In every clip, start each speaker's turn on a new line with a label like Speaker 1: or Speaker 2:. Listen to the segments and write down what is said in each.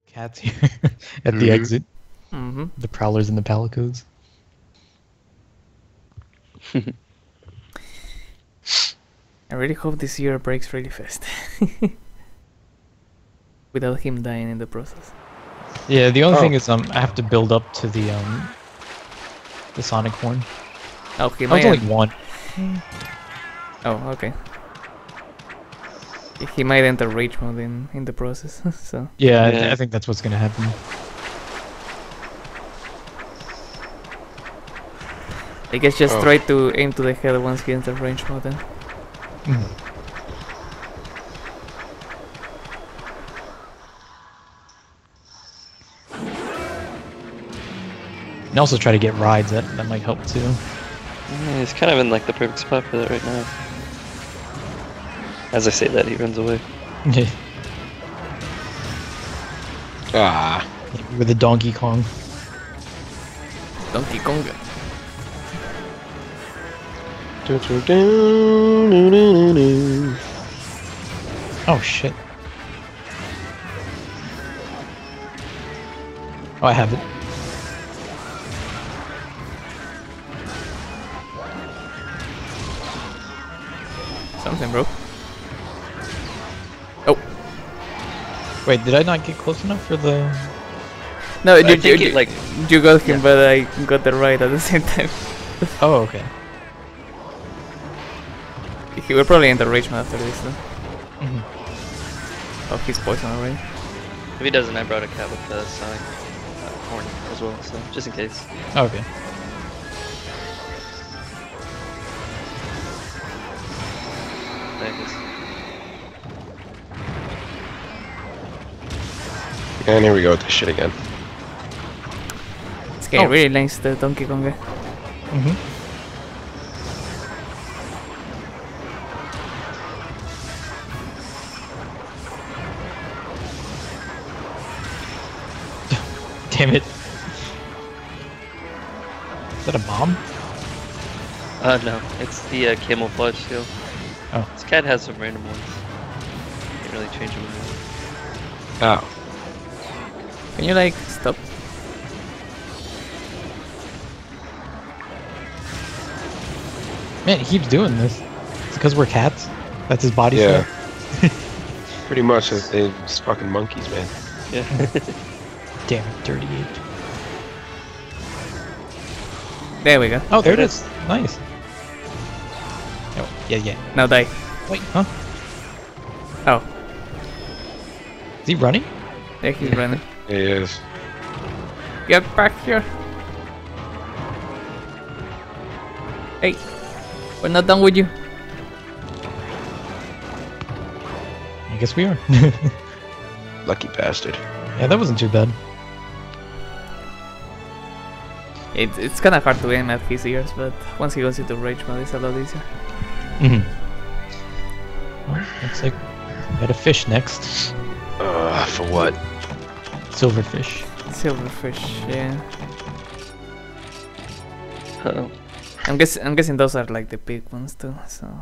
Speaker 1: Cats here at the exit.
Speaker 2: Mm-hmm.
Speaker 1: The prowlers and the palicos.
Speaker 2: I really hope this year breaks really fast. Without him dying in the process.
Speaker 1: Yeah, the only thing is I have to build up to the sonic horn.
Speaker 2: Oh, he
Speaker 1: Oh,
Speaker 2: might.
Speaker 1: it's only one.
Speaker 2: Oh, okay. He might enter rage mode in the process. So.
Speaker 1: Yeah,
Speaker 3: Yeah.
Speaker 1: I think that's what's gonna happen.
Speaker 2: I guess just try to aim to the head once he enters range mode then.
Speaker 1: And also try to get rides. That might help too.
Speaker 3: Yeah, he's kind of in like the perfect spot for that right now. As I say that, he runs away.
Speaker 4: Ah.
Speaker 1: With the Donkey Kong.
Speaker 2: Donkey Kong.
Speaker 1: Oh shit. Oh, I have it.
Speaker 2: Something broke. Oh.
Speaker 1: Wait, did I not get close enough for the...
Speaker 2: No,
Speaker 3: I think it, like,
Speaker 2: you got him,
Speaker 3: yeah.
Speaker 2: but I got the right at the same time.
Speaker 1: Oh, okay.
Speaker 2: He will probably enter rage mode after this though.
Speaker 1: Mhm.
Speaker 2: Oh, he's poison already.
Speaker 3: if he doesn't, I brought a cat with the sonic horn as well, so just in case.
Speaker 1: Oh, okay.
Speaker 3: There it is.
Speaker 4: And here we go with this shit again.
Speaker 2: This guy really likes the Donkey Kong guy.
Speaker 1: Damn it. Is that a bomb?
Speaker 3: No, it's the camouflage skill.
Speaker 1: Oh.
Speaker 3: This cat has some random ones. Can't really change them around.
Speaker 4: Oh.
Speaker 2: Can you like stop?
Speaker 1: Man, he keeps doing this. It's because we're cats? That's his body
Speaker 4: Yeah.
Speaker 1: style?
Speaker 4: Pretty much, they're just fucking monkeys, man.
Speaker 3: Yeah.
Speaker 1: Damn it, dirty ape.
Speaker 2: There we go.
Speaker 1: Oh, there it is. Nice. Oh, yeah.
Speaker 2: Now die.
Speaker 1: Wait, huh?
Speaker 2: Oh,
Speaker 1: Is he running?
Speaker 2: there he's running.
Speaker 4: It is.
Speaker 2: Get back here. Hey, we're not done with you.
Speaker 1: I guess we are.
Speaker 4: Lucky bastard.
Speaker 1: Yeah, that wasn't too bad.
Speaker 2: It's kind of hard to aim at his ears, but once he goes into rage mode, it's a lot easier.
Speaker 1: Well, looks like we got a fish next.
Speaker 4: For what?
Speaker 1: Silverfish.
Speaker 2: Silverfish, yeah.
Speaker 3: Uh-oh.
Speaker 2: I'm guessing those are like the big ones too. So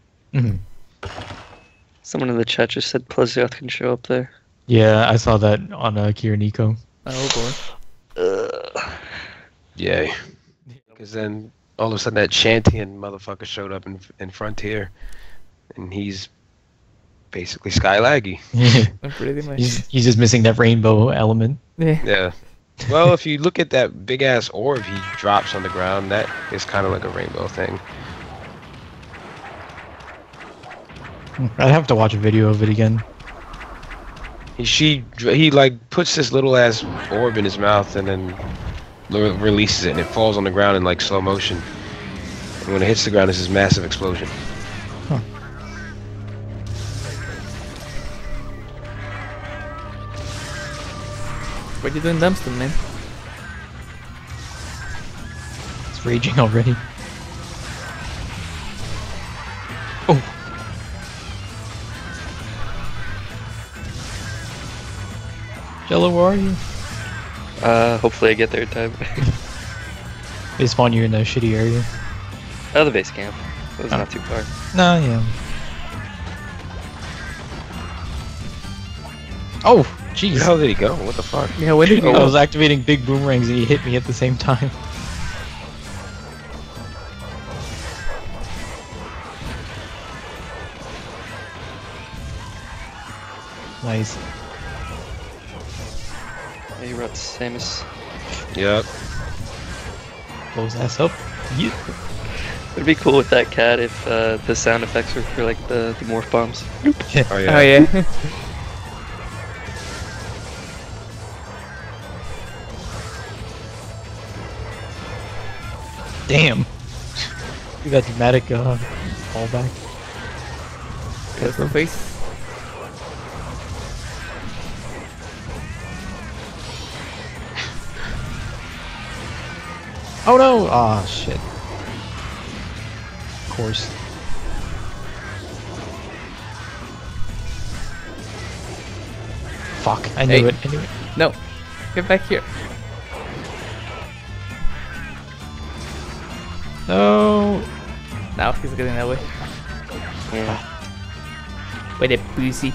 Speaker 3: Someone in the chat just said Plesioth can show up there.
Speaker 1: Yeah, I saw that on Kira Nico.
Speaker 2: oh
Speaker 4: Yay. Because then all of a sudden that Shantian motherfucker showed up in Frontier, and he's basically Skylaggy.
Speaker 2: boy, pretty much.
Speaker 1: he's just missing that rainbow element.
Speaker 2: Yeah.
Speaker 4: Yeah. Well, if you look at that big ass orb he drops on the ground, that is kind of like a rainbow thing.
Speaker 1: I'd have to watch a video of it again.
Speaker 4: He like puts this little ass orb in his mouth and then releases it, and it falls on the ground in like slow motion. And when it hits the ground, it's this massive explosion.
Speaker 1: Huh.
Speaker 2: What you doing, Dumpston, man?
Speaker 1: It's raging already. Oh. Jello, where are you?
Speaker 3: Hopefully I get there in time.
Speaker 1: They spawn you in a shitty area.
Speaker 3: Oh, the base camp. It was not too far.
Speaker 1: No, yeah. Oh! Jeez.
Speaker 4: Where the hell did he go? What the fuck?
Speaker 2: Yeah, where did you
Speaker 1: I
Speaker 2: go?
Speaker 1: was activating big boomerangs and he hit me at the same time. Nice.
Speaker 3: Hey, Ruts, Samus.
Speaker 4: Yep.
Speaker 1: Blow his ass up. Yeah.
Speaker 3: It'd be cool with that cat if the sound effects were for like the morph bombs.
Speaker 4: Oh yeah.
Speaker 2: Oh yeah.
Speaker 1: Damn. You got dramatic fallback.
Speaker 2: That's the face.
Speaker 1: Oh no! Ah, shit. Of course. Fuck, I knew
Speaker 2: Hey.
Speaker 1: it, I knew it.
Speaker 2: No, get back here.
Speaker 1: No!
Speaker 2: Now he's getting away.
Speaker 3: Yeah.
Speaker 2: With a pussy.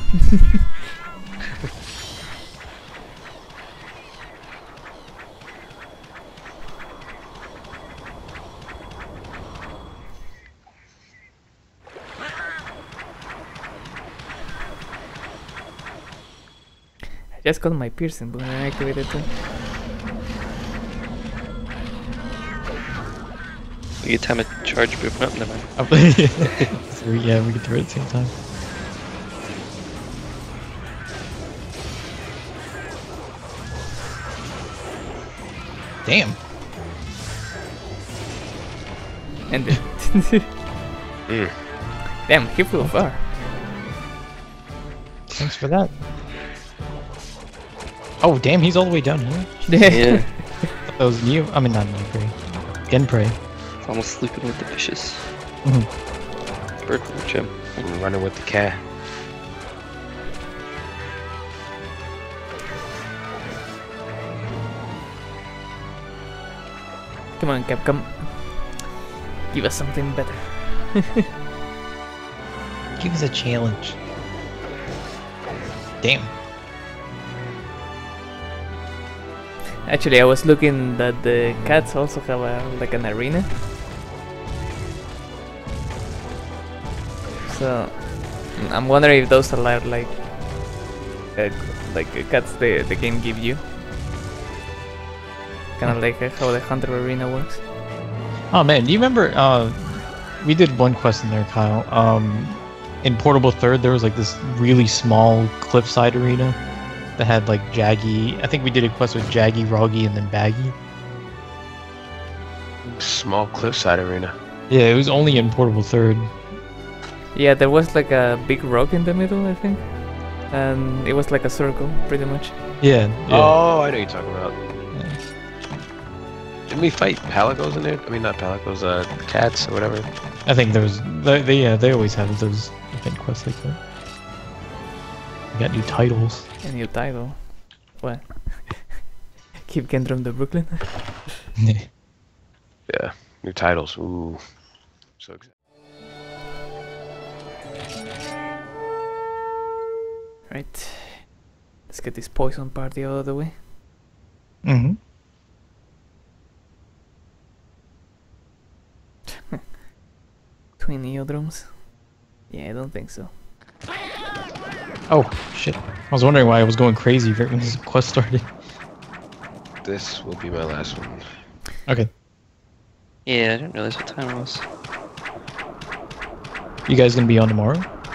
Speaker 2: I just got my piercing, but I activated too.
Speaker 3: You get time to charge boop. No, never mind.
Speaker 1: So, yeah, we get through it at the same time. Damn.
Speaker 2: And then damn, he flew far.
Speaker 1: Thanks for that. Oh, damn, he's all the way down here.
Speaker 3: Yeah.
Speaker 1: That was Neo. I mean, not Neo Prey. Genprey.
Speaker 3: Almost sleeping with the fishes.
Speaker 1: Mhm.
Speaker 3: Bird from the gym.
Speaker 4: I'm running with the cat.
Speaker 2: Come on, Capcom. Give us something better.
Speaker 1: Give us a challenge. Damn.
Speaker 2: Actually, I was looking that the cats also have like an arena. So I'm wondering if those are like cats the game give you. Kind of like how the Hunter Arena works.
Speaker 1: Oh man, do you remember? We did one quest in there, Kyle. In Portable Third, there was like this really small cliffside arena that had like Jaggy. I think we did a quest with Jaggy, Roggy, and then Baggy.
Speaker 4: Small cliffside arena.
Speaker 1: Yeah, it was only in Portable Third.
Speaker 2: Yeah, there was like a big rock in the middle, I think, and it was like a circle, pretty much.
Speaker 1: Yeah. Yeah.
Speaker 4: Oh, I know what you're talking about.
Speaker 1: Yeah.
Speaker 4: Didn't we fight Palicos in there? I mean, not Palicos, cats or whatever.
Speaker 1: I think there was. They always have those event quests like that. We got new titles.
Speaker 2: A new title. What? Keep Gendrum to Brooklyn?
Speaker 4: Yeah, new titles. Ooh, so excited.
Speaker 2: Right. Let's get this poison party out of the way.
Speaker 1: Mm-hmm.
Speaker 2: Twin Neodromes? Yeah, I don't think so.
Speaker 1: Oh shit! I was wondering why I was going crazy right when this quest started.
Speaker 4: This will be my last one.
Speaker 1: Okay.
Speaker 3: Yeah, I didn't realize what time it was.
Speaker 1: You guys gonna be on tomorrow?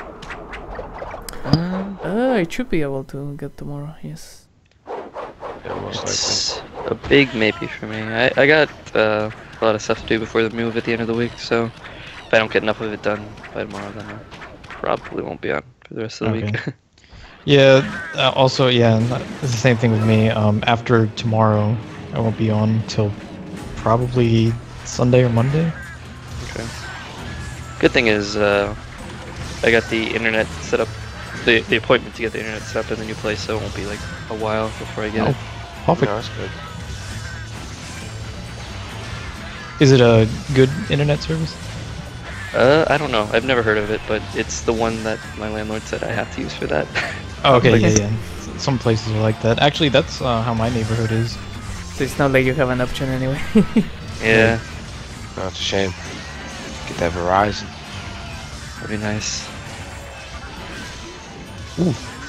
Speaker 2: I should be able to get tomorrow, yes.
Speaker 4: Yeah, most likely.
Speaker 3: It's a big maybe for me. I got a lot of stuff to do before the move at the end of the week, so if I don't get enough of it done by tomorrow, then I probably won't be on for the rest of the week.
Speaker 1: Yeah. Also, yeah, it's the same thing with me. After tomorrow, I won't be on till probably Sunday or Monday.
Speaker 3: Okay. Good thing is, I got the internet set up, the appointment to get the internet set up in the new place, so it won't be like a while before I get it.
Speaker 1: Perfect.
Speaker 4: No, that's good.
Speaker 1: Is it a good internet service?
Speaker 3: I don't know. I've never heard of it, but it's the one that my landlord said I have to use for that.
Speaker 1: Oh, okay,
Speaker 3: Like,
Speaker 1: yeah. some places are like that. Actually, that's how my neighborhood is.
Speaker 2: So it's not like you have an option anyway.
Speaker 3: Yeah,
Speaker 4: Oh, it's a shame. Get that Verizon.
Speaker 3: that'd be nice.
Speaker 1: Ooh.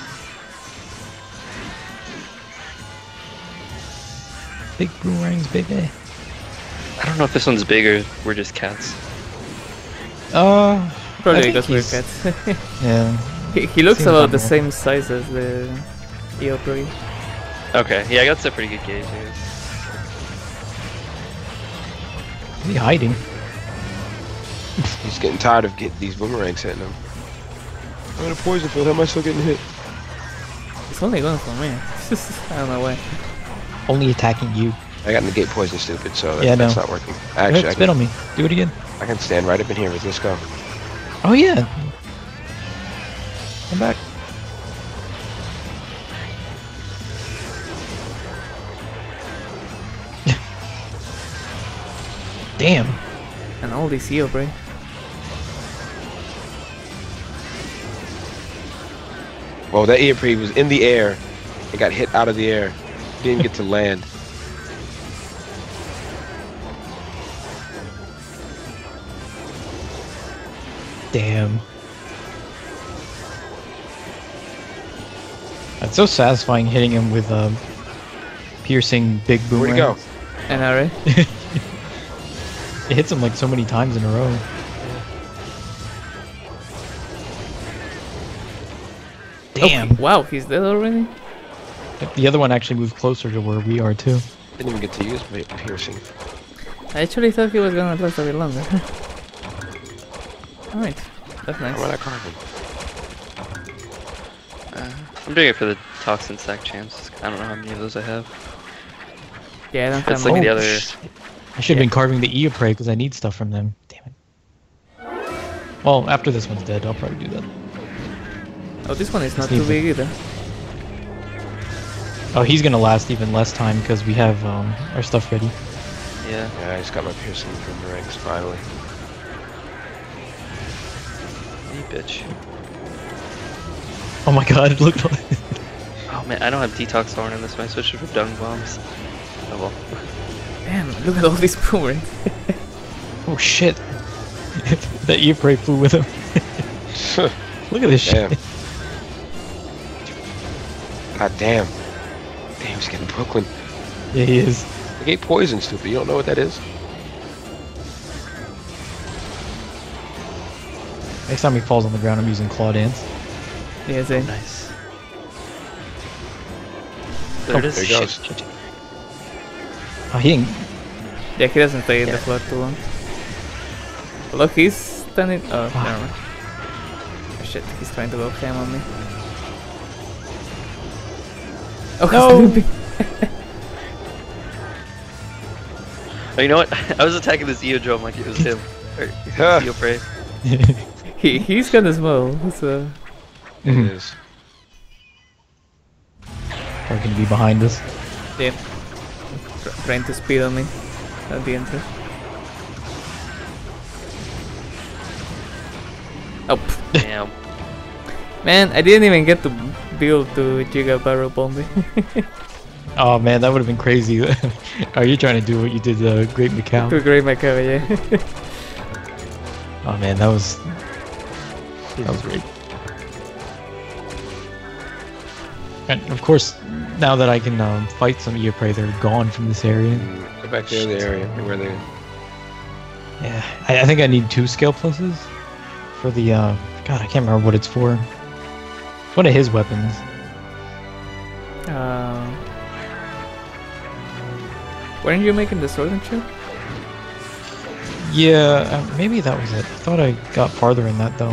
Speaker 1: Big boomerangs, baby.
Speaker 3: I don't know if this one's big or we're just cats.
Speaker 1: I
Speaker 2: Probably
Speaker 1: think
Speaker 2: because we're
Speaker 1: he's-
Speaker 2: cats.
Speaker 1: Yeah.
Speaker 2: He looks
Speaker 1: Seems
Speaker 2: about the
Speaker 1: normal.
Speaker 2: same size as the Eopri.
Speaker 3: Okay, yeah, I got a pretty good gauge, I guess.
Speaker 1: Is he hiding?
Speaker 4: He's getting tired of getting these boomerangs hitting him. I'm in a poison field. How am I still getting hit?
Speaker 2: It's only going for me. I don't know why.
Speaker 1: Only attacking you.
Speaker 4: I got negate poison, stupid. So
Speaker 1: Yeah,
Speaker 4: that's
Speaker 1: no.
Speaker 4: not working.
Speaker 1: Go
Speaker 4: Actually,
Speaker 1: ahead, spit on me. Do it again.
Speaker 4: I can stand right up in here with this go.
Speaker 1: Oh yeah. Come back. Damn.
Speaker 2: And all these Eopri.
Speaker 4: Well, that Eopri was in the air. It got hit out of the air. Didn't get to land.
Speaker 1: Damn. It's so satisfying hitting him with piercing big
Speaker 4: Where'd
Speaker 1: boomerang.
Speaker 4: he go?
Speaker 2: NRA.
Speaker 1: It hits him like so many times in a row. Damn.
Speaker 2: Oh, wow, he's dead already?
Speaker 1: The other one actually moved closer to where we are too.
Speaker 4: Didn't even get to use piercing.
Speaker 2: I actually thought he was gonna last a bit longer. Alright, that's
Speaker 4: How am I
Speaker 2: nice.
Speaker 4: not carving?
Speaker 3: I'm doing it for the toxin sack champs. I don't know how many of those I have.
Speaker 2: Yeah, I don't
Speaker 3: It's
Speaker 2: have
Speaker 3: like
Speaker 2: many.
Speaker 3: the other.
Speaker 1: I should have been carving the Eopre because I need stuff from them. Damn it. Well, after this one's dead, I'll probably do that.
Speaker 2: Oh, this one is not
Speaker 1: Let's
Speaker 2: too
Speaker 1: leave
Speaker 2: big either.
Speaker 1: Oh, he's gonna last even less time because we have our stuff ready.
Speaker 3: Yeah.
Speaker 4: Yeah, I just got my piercing boomerangs finally.
Speaker 3: You bitch.
Speaker 1: Oh my god, it looked like...
Speaker 3: Oh man, I don't have detox horn in this one. I switched it for dung bombs. Oh well.
Speaker 2: Damn, look at all these boomerangs.
Speaker 1: Oh shit. That Eopre flew with him. Look at this
Speaker 4: Damn.
Speaker 1: shit.
Speaker 4: God damn. Damn, he's getting Brooklyn.
Speaker 1: Yeah, he is.
Speaker 4: Negate poison, stupid. You don't know what that is?
Speaker 1: Next time he falls on the ground, I'm using Claw Dance.
Speaker 2: Yeah, same.
Speaker 3: Nice. There it is.
Speaker 4: There he
Speaker 3: Shit,
Speaker 4: goes.
Speaker 3: shit.
Speaker 1: Oh, he ain't...
Speaker 2: Yeah, he doesn't stay in the
Speaker 3: Yeah.
Speaker 2: floor too long. Look, he's standing. Oh,
Speaker 1: Fuck.
Speaker 2: never mind. Oh, shit, he's trying to go ham on me. Oh,
Speaker 1: No!
Speaker 2: he's doing
Speaker 3: Oh, you know what? I was attacking this Eodrome like it was him. Or
Speaker 4: Huh.
Speaker 3: Eopre.
Speaker 2: he's kinda small, so.
Speaker 4: It
Speaker 1: Mhm.
Speaker 4: is.
Speaker 1: Are gonna be behind us.
Speaker 2: Yeah. Trying to speed on me at the entrance. Oh, pff,
Speaker 3: Damn.
Speaker 2: man, I didn't even get to build to Giga Barrel Bomb me.
Speaker 1: Oh man, that would have been crazy. Are you trying to do what you did Great
Speaker 2: to
Speaker 1: Macau?
Speaker 2: grade my cover, yeah.
Speaker 1: Oh man, that was great. And of course, now that I can fight some Eopre, they're gone from this area.
Speaker 4: Go back to the other area where they.
Speaker 1: Yeah, I think I need 2 scale pluses for the God, I can't remember what it's for. It's one of his weapons.
Speaker 2: Weren't you making the sword and shield?
Speaker 1: Yeah, maybe that was it. I thought I got farther in that though.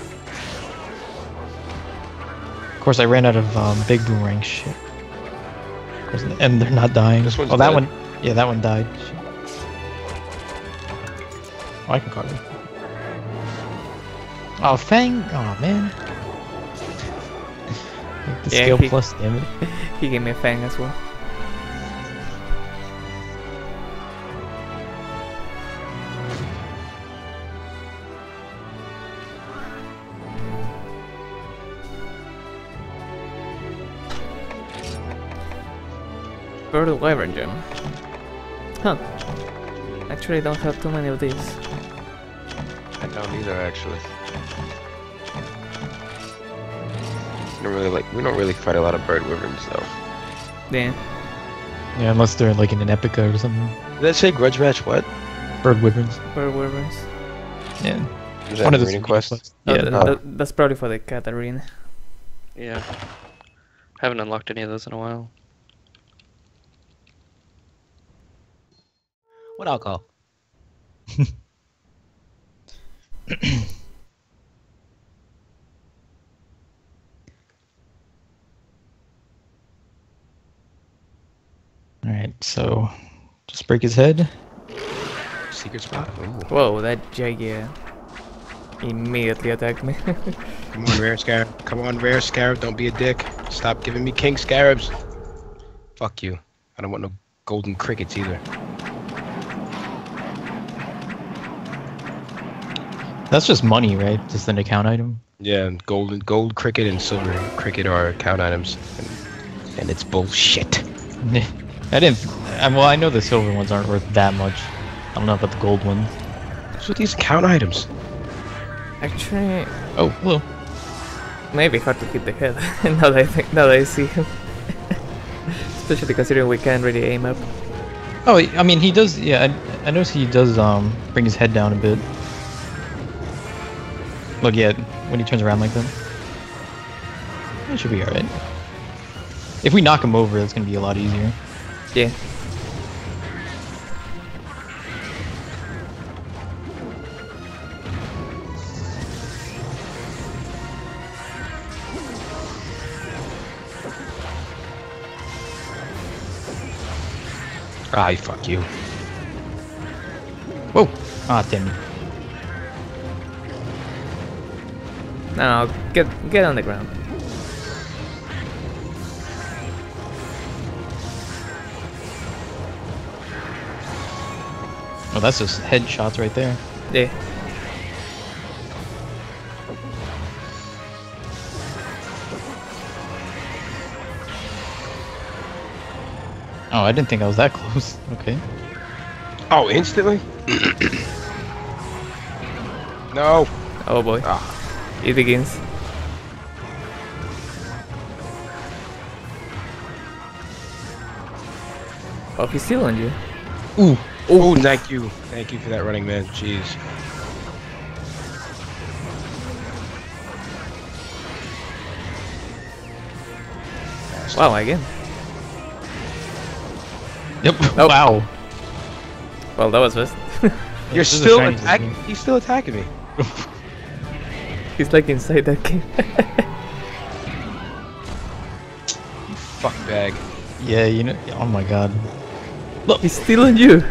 Speaker 1: Of course, I ran out of big boomerang shit. Of course, and they're not dying.
Speaker 4: This one's
Speaker 1: oh, that
Speaker 4: dead.
Speaker 1: one. Yeah, that one died. Shit. Oh, I can carve it. Oh, Fang. Oh man. Like the
Speaker 2: Yeah,
Speaker 1: scale
Speaker 2: he-
Speaker 1: plus, damn it.
Speaker 2: He gave me a fang as well. Bird Wyvern gem. Huh. Actually, I don't have too many of these.
Speaker 4: I don't either, actually. We don't really fight a lot of bird wyverns though.
Speaker 2: Yeah.
Speaker 1: Yeah, unless they're like in an Epica or something.
Speaker 4: Did that say grudge match? What?
Speaker 1: Bird wyverns.
Speaker 2: Bird Wyverns.
Speaker 1: Yeah.
Speaker 4: Was that arena quest?
Speaker 1: Yeah.
Speaker 2: That's probably for the cat arena.
Speaker 3: Yeah. Haven't unlocked any of those in a while.
Speaker 5: What alcohol?
Speaker 1: Alright, so just break his head.
Speaker 4: Secret spot? Ooh.
Speaker 2: Whoa, that Jagia immediately attacked me.
Speaker 4: Come on, Rare Scarab. Come on, Rare Scarab. Don't be a dick. Stop giving me King Scarabs. Fuck you. I don't want no golden crickets either.
Speaker 1: That's just money, right? Just an account item.
Speaker 4: Yeah, gold cricket and silver cricket are account items, and it's bullshit.
Speaker 1: I didn't. Well, I know the silver ones aren't worth that much. I don't know about the gold ones.
Speaker 4: What's with these account items?
Speaker 2: Actually,
Speaker 1: Oh, hello.
Speaker 2: maybe hard to hit the head. now that I see him. Especially considering we can't really aim up.
Speaker 1: Oh, I mean, he does. Yeah, I notice he does. Bring his head down a bit. Look, yeah, when he turns around like that. It should be alright. If we knock him over, it's gonna be a lot easier.
Speaker 2: Yeah.
Speaker 4: Ah, fuck you.
Speaker 1: Whoa! Ah, damn it.
Speaker 2: No, get on the ground.
Speaker 1: Oh, that's just headshots right there.
Speaker 2: Yeah.
Speaker 1: Oh, I didn't think I was that close. Okay.
Speaker 4: Oh, instantly? No.
Speaker 2: Oh boy.
Speaker 4: Ah.
Speaker 2: It begins. Oh, he's still on you.
Speaker 1: Ooh.
Speaker 4: Oh, thank you. Thank you for that running man. Jeez.
Speaker 2: Wow, again.
Speaker 1: Yep.
Speaker 2: Nope.
Speaker 1: Wow.
Speaker 2: Well, that was best.
Speaker 4: You're
Speaker 1: This is
Speaker 4: still
Speaker 1: Chinese,
Speaker 4: attacking.
Speaker 1: isn't it?
Speaker 4: He's still attacking me.
Speaker 2: He's like inside that game.
Speaker 4: Fuck bag.
Speaker 1: Yeah, you know. Oh my god.
Speaker 2: Look, he's still on you.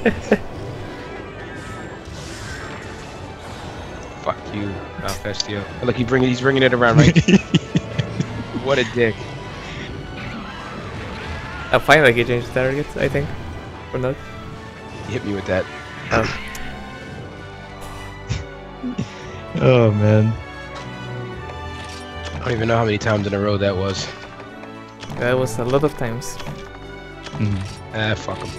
Speaker 4: Fuck you, Malfestio. Look, he's bringing it around right. What a dick.
Speaker 2: I find like he changed targets, I think. Or not.
Speaker 4: He hit me with that.
Speaker 2: Oh.
Speaker 1: Oh man.
Speaker 4: I don't even know how many times in a row that was.
Speaker 2: That was a lot of times.
Speaker 1: Mm.
Speaker 4: Ah, fuck him.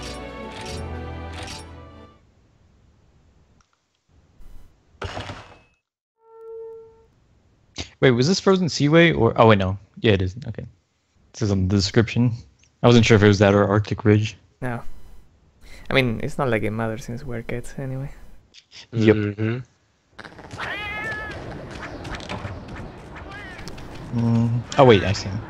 Speaker 1: Wait, was this Frozen Seaway or? Oh wait, no. Yeah, it is. Okay. It says on the description. I wasn't sure if it was that or Arctic Ridge.
Speaker 2: No. I mean, it's not like it matters since we're kids anyway.
Speaker 1: Yep.
Speaker 4: Mm-hmm.
Speaker 1: Oh wait, I see him.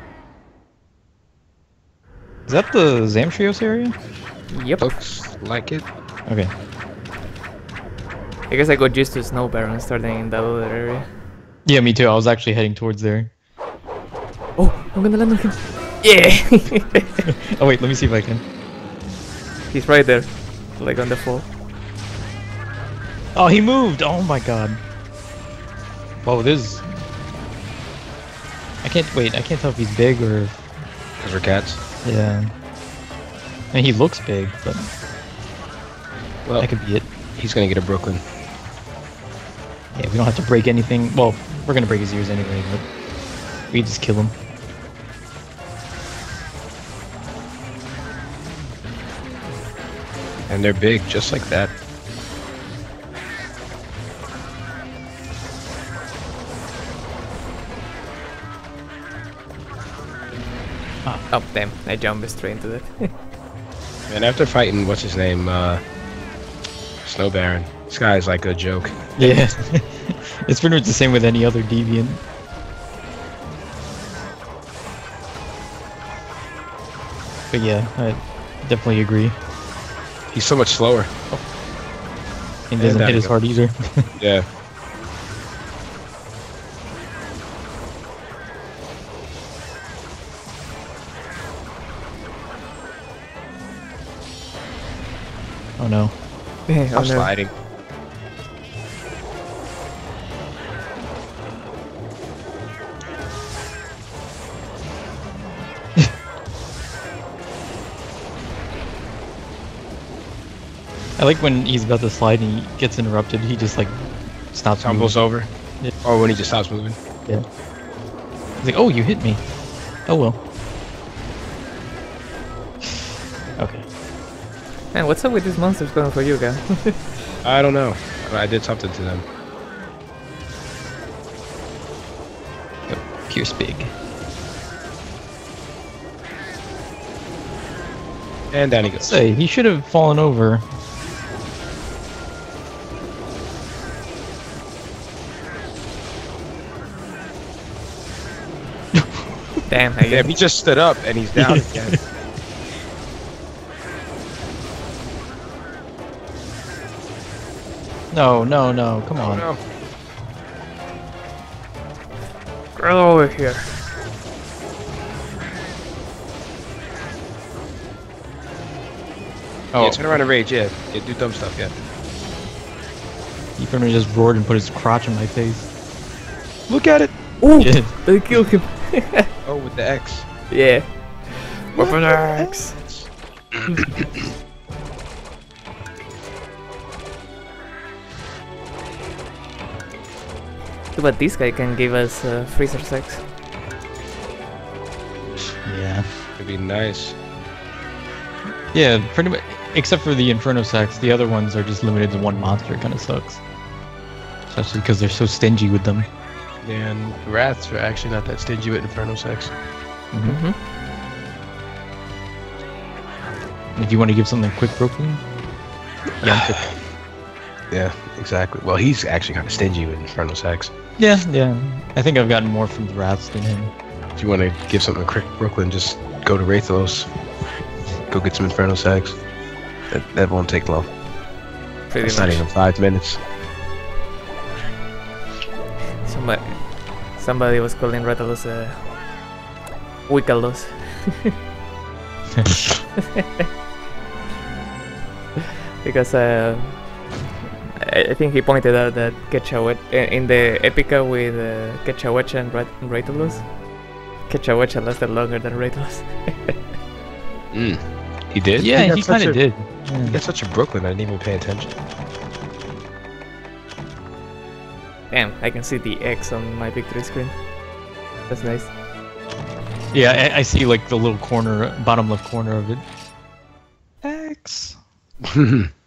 Speaker 1: Is that the Zamtrios area?
Speaker 2: Yep.
Speaker 4: Looks like it.
Speaker 1: Okay.
Speaker 2: I guess I got used to Snow Baron starting in that other area.
Speaker 1: Yeah, me too. I was actually heading towards there.
Speaker 2: Oh, I'm gonna land on him. Yeah!
Speaker 1: Oh wait, let me see if I can.
Speaker 2: He's right there. Like on the fall.
Speaker 1: Oh, he moved! Oh my god. Whoa, this... I can't tell if he's big or...
Speaker 4: Because we're cats.
Speaker 1: Yeah. I mean, he looks big, but...
Speaker 4: Well,
Speaker 1: that could be it.
Speaker 4: he's gonna get a Brooklyn.
Speaker 1: Yeah, we don't have to break anything. Well, we're gonna break his ears anyway, but... we just kill him.
Speaker 4: And they're big, just like that.
Speaker 2: Oh damn! I jumped straight into that.
Speaker 4: And after fighting, what's his name, Snow Baron, this guy's like a joke.
Speaker 1: Yeah. It's pretty much the same with any other deviant. But yeah, I definitely agree.
Speaker 4: He's so much slower.
Speaker 1: He doesn't
Speaker 4: down
Speaker 1: hit as
Speaker 4: you go.
Speaker 1: hard either.
Speaker 4: Yeah.
Speaker 1: Oh no.
Speaker 2: Yeah,
Speaker 4: I'm sliding.
Speaker 1: I like when he's about to slide and he gets interrupted, he just like stops
Speaker 4: Tumbles
Speaker 1: moving.
Speaker 4: over.
Speaker 1: Yeah.
Speaker 4: Or when he just stops moving.
Speaker 1: Yeah. He's like, oh, you hit me. Oh well. Okay.
Speaker 2: Man, what's up with these monsters going for you, guy?
Speaker 4: I don't know. I did something to them.
Speaker 1: Yep. Pierce big.
Speaker 4: And down he goes.
Speaker 1: Say, he should have fallen over.
Speaker 2: Damn, I
Speaker 4: Damn,
Speaker 2: guess.
Speaker 4: he just stood up and he's down again.
Speaker 1: No, no, no, come
Speaker 4: Oh
Speaker 1: on.
Speaker 4: no.
Speaker 2: Get over here.
Speaker 1: Oh,
Speaker 4: Yeah, turn around and rage, yeah. Yeah, do dumb stuff, yeah.
Speaker 1: he pretty much just roared and put his crotch in my face.
Speaker 4: Look at it!
Speaker 2: Ooh,
Speaker 1: Yeah.
Speaker 2: they killed him.
Speaker 4: Oh, with the X.
Speaker 2: Yeah. Weapon X. But this guy can give us freezer sex.
Speaker 1: Yeah.
Speaker 4: It'd be nice.
Speaker 1: Yeah, pretty much. Except for the Inferno Sacks, the other ones are just limited to one monster. It kind of sucks. Especially because they're so stingy with them.
Speaker 4: Yeah, and the rats are actually not that stingy with Inferno Sex.
Speaker 1: And if you want to give something quick broken, yeah.
Speaker 4: Yeah, exactly. Well, he's actually kind of stingy with Inferno Sex.
Speaker 1: Yeah, yeah. I think I've gotten more from the rats than him.
Speaker 4: If you want to give something quick Brooklyn, just go to Wraithos. Go get some Inferno Sex. That won't take long.
Speaker 2: Pretty
Speaker 4: It's not
Speaker 2: much.
Speaker 4: even 5 minutes.
Speaker 2: Somebody was calling Rathalos Wickalos. Because I think he pointed out that in the Epica with Quetzalcoatl and Rathalos, Quetzalcoatl lasted longer than Rathalos.
Speaker 4: He did?
Speaker 1: Yeah,
Speaker 4: got
Speaker 1: he
Speaker 4: such
Speaker 1: kind
Speaker 4: a-
Speaker 1: of did.
Speaker 4: He
Speaker 1: Yeah.
Speaker 4: got such a Brooklyn, I didn't even pay attention.
Speaker 2: Damn, I can see the X on my victory screen. That's nice.
Speaker 1: Yeah, I see like the little corner, bottom left corner of it. X.